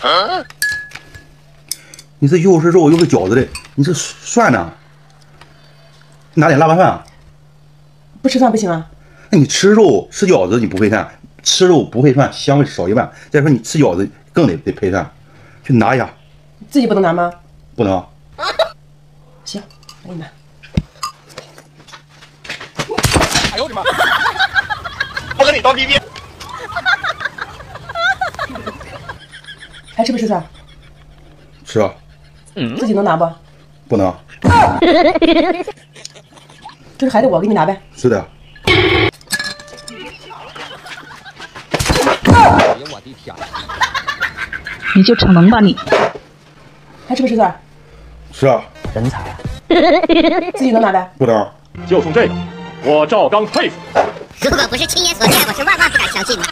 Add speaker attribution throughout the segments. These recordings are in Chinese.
Speaker 1: 你这又是肉又是饺子的，你这蒜呢？拿点腊八蒜啊？
Speaker 2: 不吃蒜不行吗？
Speaker 1: 那你吃肉吃饺子你不配蒜，吃肉不配蒜，香味少一半。再说你吃饺子更得配蒜，去拿一下。
Speaker 2: 自己不能拿吗？
Speaker 1: 不能。
Speaker 2: 行，我给你拿。
Speaker 3: 哎呦我的妈！我跟你当逼逼。
Speaker 2: 还吃不吃蒜？
Speaker 1: 吃啊。
Speaker 2: 自己能拿不？
Speaker 1: 不能。
Speaker 2: 就是还得我给你拿呗。
Speaker 1: 是的。
Speaker 3: 哎呦我的天！
Speaker 4: 你就逞能吧你？
Speaker 2: 还吃不吃蒜？
Speaker 1: 吃啊。
Speaker 3: 人才啊！
Speaker 2: 自己能拿呗。
Speaker 1: 不能。
Speaker 5: 就冲这个，我赵刚佩服。
Speaker 6: 如果不是亲眼所见，我是万万不敢相信的。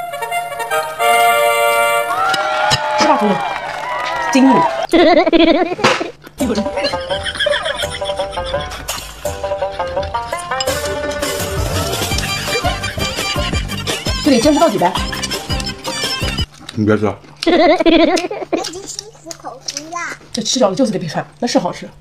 Speaker 2: 吃吧，兄弟，精明。就得坚持到底呗。
Speaker 1: 你别吃。
Speaker 6: 我已经心服口服了。
Speaker 2: 这吃饺子就是得配蒜，那是好吃。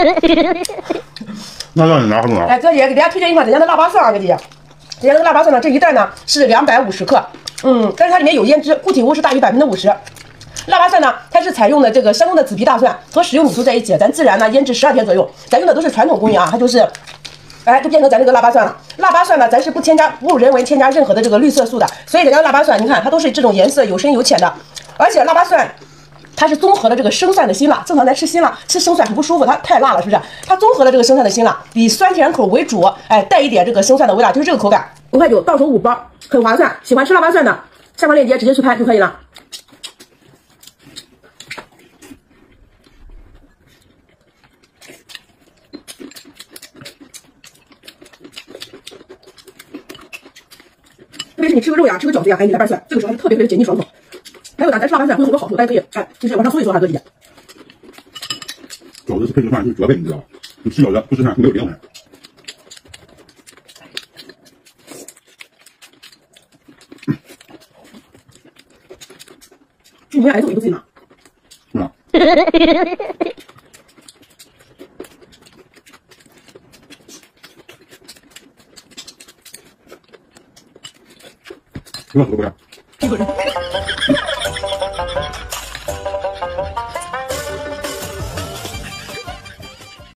Speaker 1: 那让你拿不拿？
Speaker 2: 哎，哥姐给大家推荐一款咱家的腊八蒜啊，哥姐。咱家的腊八蒜呢，这一袋呢是250克，但是它里面有腌制，固体物是大于50%。腊八蒜呢，它是采用的这个山东的紫皮大蒜和食用米醋在一起，咱自然呢腌制12天左右，咱用的都是传统工艺啊，它就是，哎，就变成咱这个腊八蒜了。腊八蒜呢，咱是不人为添加任何的这个绿色素的，所以咱家的腊八蒜，你看它都是这种颜色有深有浅的，而且腊八蒜。它是综合了这个生蒜的辛辣，正常咱吃辛辣吃生蒜很不舒服，它太辣了，是不是？它综合了这个生蒜的辛辣，以酸甜口为主，哎，带一点这个生蒜的味道，就是这个口感。5块9到手5包，很划算。喜欢吃腊八蒜的，下方链接直接去拍就可以了。特别是你吃个肉呀，吃个饺子呀，哎，你来瓣蒜，这个时候它特别解腻爽口。还有呢，咱吃腊八蒜会有很多好处，大家可以哎，就是往上搜一搜哈，哥姐。
Speaker 1: 饺子是配个蒜是绝配，你知道吧？你吃饺子不吃蒜没有灵魂。
Speaker 2: 你们俩还是我一个自己拿。
Speaker 1: 是吧？一个都不要。
Speaker 2: 一个人。